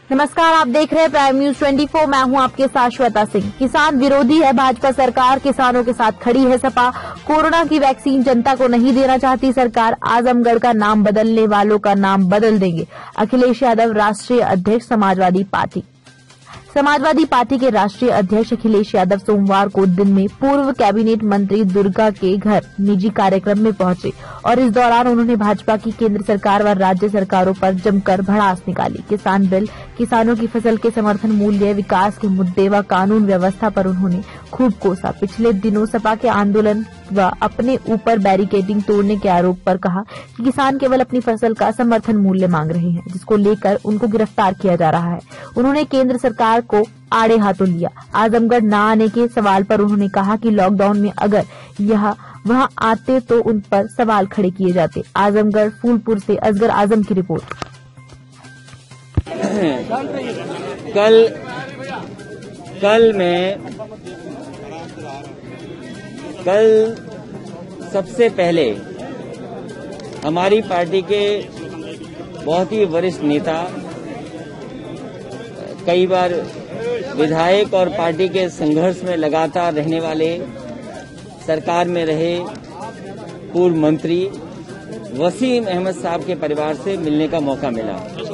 नमस्कार, आप देख रहे हैं प्राइम न्यूज 24। मैं हूं आपके साथ श्वेता सिंह। किसान विरोधी है भाजपा सरकार, किसानों के साथ खड़ी है सपा। कोरोना की वैक्सीन जनता को नहीं देना चाहती सरकार। आजमगढ़ का नाम बदलने वालों का नाम बदल देंगे। अखिलेश यादव राष्ट्रीय अध्यक्ष समाजवादी पार्टी के राष्ट्रीय अध्यक्ष अखिलेश यादव सोमवार को दिन में पूर्व कैबिनेट मंत्री दुर्गा के घर निजी कार्यक्रम में पहुंचे और इस दौरान उन्होंने भाजपा की केंद्र सरकार व राज्य सरकारों पर जमकर भड़ास निकाली। किसान बिल, किसानों की फसल के समर्थन मूल्य, विकास के मुद्दे व कानून व्यवस्था पर उन्होंने खूब कोसा। पिछले दिनों सपा के आंदोलन व अपने ऊपर बैरिकेडिंग तोड़ने के आरोप पर कहा कि किसान केवल अपनी फसल का समर्थन मूल्य मांग रहे हैं, जिसको लेकर उनको गिरफ्तार किया जा रहा है। उन्होंने केंद्र सरकार को आड़े हाथों लिया। आजमगढ़ न आने के सवाल पर उन्होंने कहा कि लॉकडाउन में अगर यह वहां आते तो उन पर सवाल खड़े किए जाते। आजमगढ़ फूलपुर से असगर आजम की रिपोर्ट। कल सबसे पहले हमारी पार्टी के बहुत ही वरिष्ठ नेता, कई बार विधायक और पार्टी के संघर्ष में लगातार रहने वाले, सरकार में रहे पूर्व मंत्री वसीम अहमद साहब के परिवार से मिलने का मौका मिला।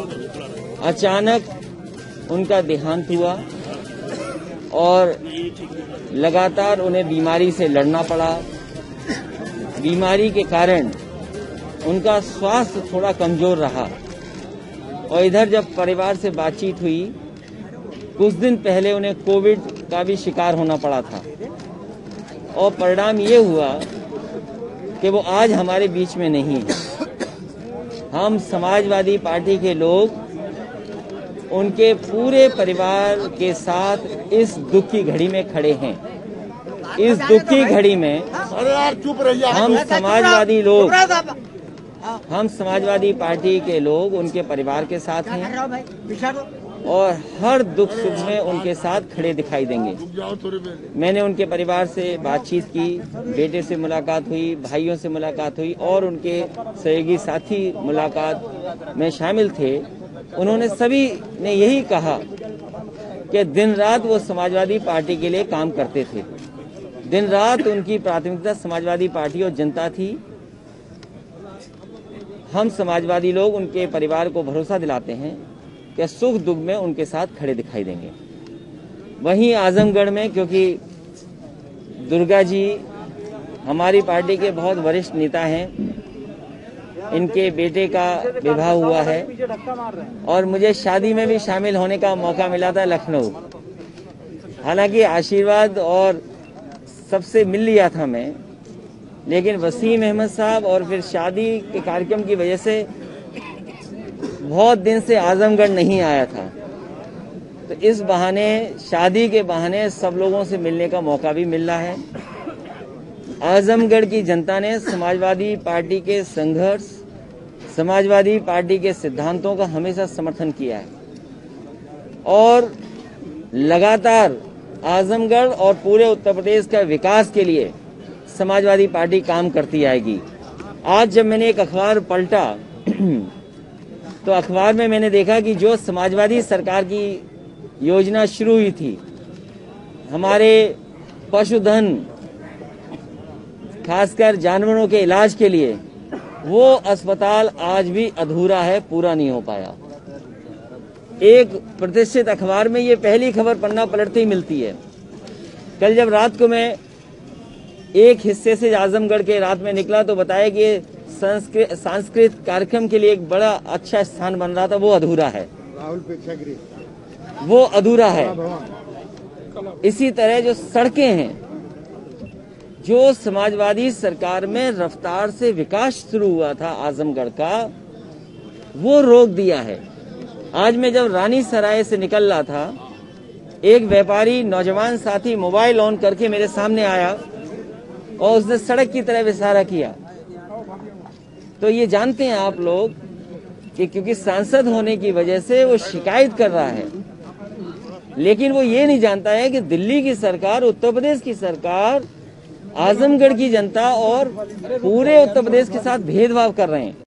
अचानक उनका देहांत हुआ और लगातार उन्हें बीमारी से लड़ना पड़ा। बीमारी के कारण उनका स्वास्थ्य थोड़ा कमजोर रहा और इधर जब परिवार से बातचीत हुई, कुछ दिन पहले उन्हें कोविड का भी शिकार होना पड़ा था और परिणाम ये हुआ कि वो आज हमारे बीच में नहीं है। हम समाजवादी पार्टी के लोग उनके पूरे परिवार के साथ इस दुख की घड़ी में खड़े हैं। इस दुख की घड़ी में हम समाजवादी पार्टी के लोग उनके परिवार के साथ हैं और हर दुख सुख में उनके साथ खड़े दिखाई देंगे। मैंने उनके परिवार से बातचीत की, बेटे से मुलाकात हुई, भाइयों से मुलाकात हुई और उनके सहयोगी साथी मुलाकात में शामिल थे। उन्होंने सभी ने यही कहा कि दिन रात वो समाजवादी पार्टी के लिए काम करते थे। दिन रात उनकी प्राथमिकता समाजवादी पार्टी और जनता थी। हम समाजवादी लोग उनके परिवार को भरोसा दिलाते हैं कि सुख दुख में उनके साथ खड़े दिखाई देंगे। वहीं आजमगढ़ में, क्योंकि दुर्गा जी हमारी पार्टी के बहुत वरिष्ठ नेता हैं, इनके बेटे का विवाह हुआ है और मुझे शादी में भी शामिल होने का मौका मिला था लखनऊ। हालांकि आशीर्वाद और सबसे मिल लिया था मैं, लेकिन वसीम अहमद साहब और फिर शादी के कार्यक्रम की वजह से बहुत दिन से आजमगढ़ नहीं आया था। तो इस बहाने, शादी के बहाने सब लोगों से मिलने का मौका भी मिल रहा है। आजमगढ़ की जनता ने समाजवादी पार्टी के संघर्ष, समाजवादी पार्टी के सिद्धांतों का हमेशा समर्थन किया है और लगातार आजमगढ़ और पूरे उत्तर प्रदेश का विकास के लिए समाजवादी पार्टी काम करती आएगी। आज जब मैंने एक अखबार पलटा तो अखबार में मैंने देखा कि जो समाजवादी सरकार की योजना शुरू हुई थी, हमारे पशुधन खासकर जानवरों के इलाज के लिए, वो अस्पताल आज भी अधूरा है, पूरा नहीं हो पाया। एक प्रतिष्ठित अखबार में ये पहली खबर पन्ना पलटते ही मिलती है। कल जब रात को मैं एक हिस्से से आजमगढ़ के रात में निकला तो बताया कि सांस्कृतिक कार्यक्रम के लिए एक बड़ा अच्छा स्थान बन रहा था, वो अधूरा है, वो अधूरा है। इसी तरह जो सड़कें हैं, जो समाजवादी सरकार में रफ्तार से विकास शुरू हुआ था आजमगढ़ का, वो रोक दिया है। आज मैं जब रानी सराय से निकल रहा था, एक व्यापारी नौजवान साथी मोबाइल ऑन करके मेरे सामने आया और उसने सड़क की तरफ इशारा किया। तो ये जानते हैं आप लोग कि क्योंकि सांसद होने की वजह से वो शिकायत कर रहा है, लेकिन वो ये नहीं जानता है कि दिल्ली की सरकार, उत्तर प्रदेश की सरकार आजमगढ़ की जनता और पूरे उत्तर प्रदेश के साथ भेदभाव कर रहे हैं।